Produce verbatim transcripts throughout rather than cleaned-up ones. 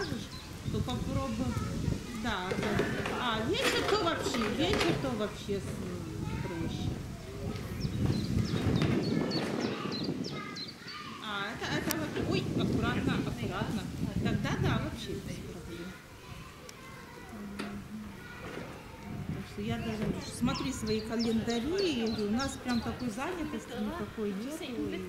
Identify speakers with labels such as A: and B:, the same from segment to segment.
A: скажешь, то попробуй. Да, да. А вечер то вообще, вечер то вообще проще. А, это, это вообще... Ой, аккуратно, аккуратно. Тогда да, вообще без проблем. Так что я даже смотри свои календари, и у нас прям такой занятости никакой нет.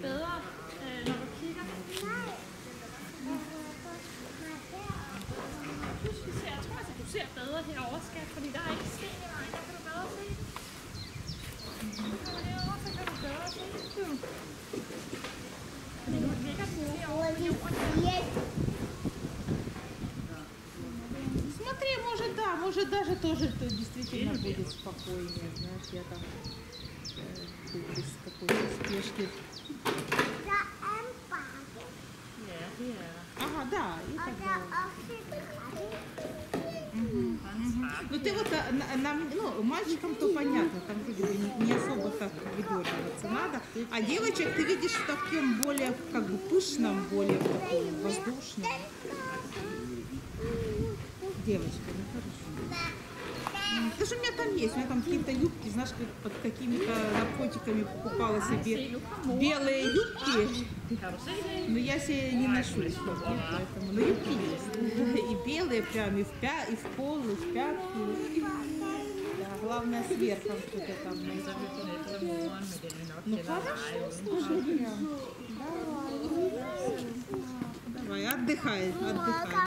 B: Jeg tror altså, du ser bedre herovre, skat, fordi der er ikke sten i vejen. Der kan du bedre se. Kommer herovre, så kan du bedre se. Fordi nu ligger den herovre på jorden.
A: Смотри, может, да, может даже тоже то действительно будет спокойнее, знаешь, я там э, без какой-то спешки. Ага, да, и тогда... Угу, угу. Ну ты вот, на, на, ну, мальчикам то понятно, там вроде бы не, не особо так выдергиваться надо, а девочек ты видишь в таком более, как бы, пышном, более таком воздушном. Девочка, ну хорошо. Потому что у меня там есть, у меня там какие-то юбки, знаешь, как под какими-то наркотиками покупала себе белые юбки, но я себе не ношу их, поэтому, но юбки есть. И белые прям, и в, пя... и в пол, и в пятки. Да, главное сверху что-то там. Ну хорошо, слушай, прям. Давай, давай, отдыхай, отдыхай.